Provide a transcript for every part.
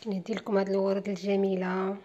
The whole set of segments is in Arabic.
ندي لكم هاد الورد الجميله.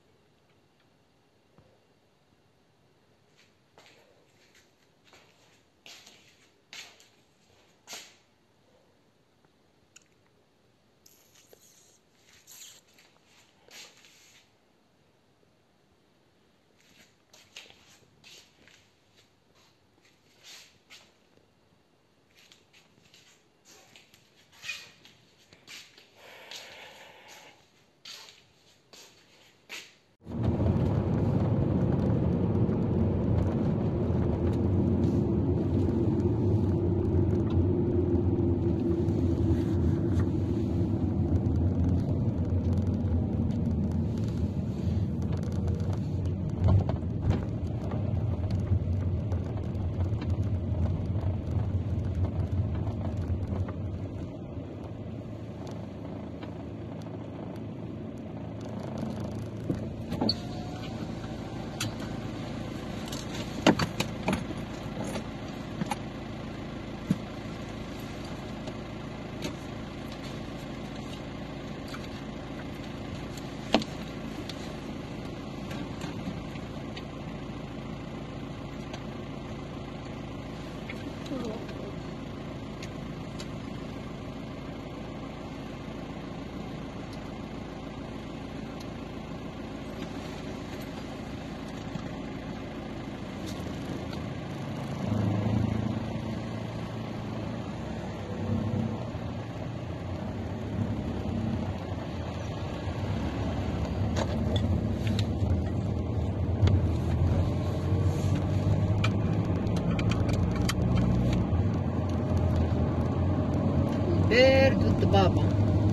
البرد والضبابه.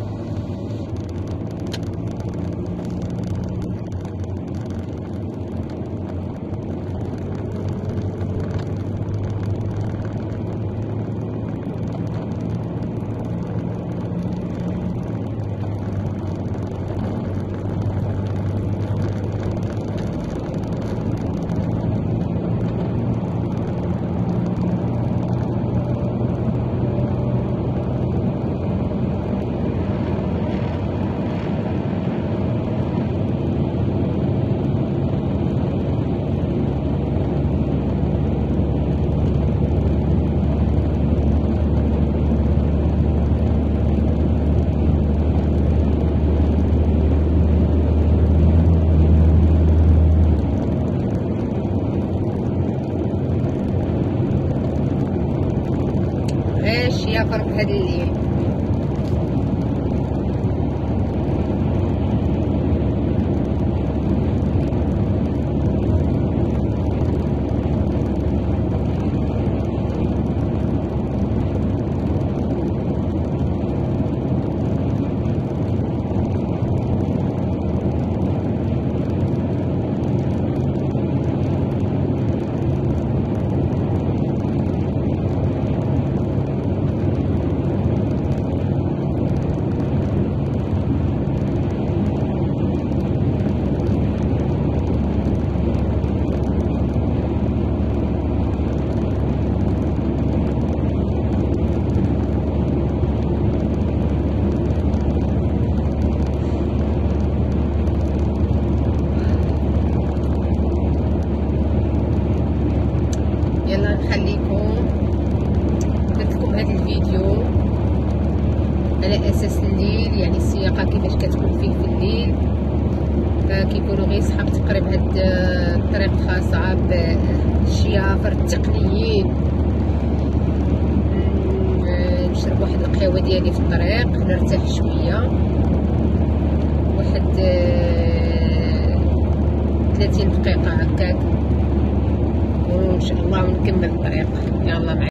يا فرق هاد الليل. على اساس الليل، يعني السياقه كيفاش كتكون فيه في الليل، فكيكونوا غير صحاب تقريبا هاد الطريق الخاصه بالشيافر التقنيين. نشرب واحد القهوه ديالي في الطريق، نرتاح شويه واحد 30 دقيقه هكاك، وان شاء الله نكمل الطريق. يلا.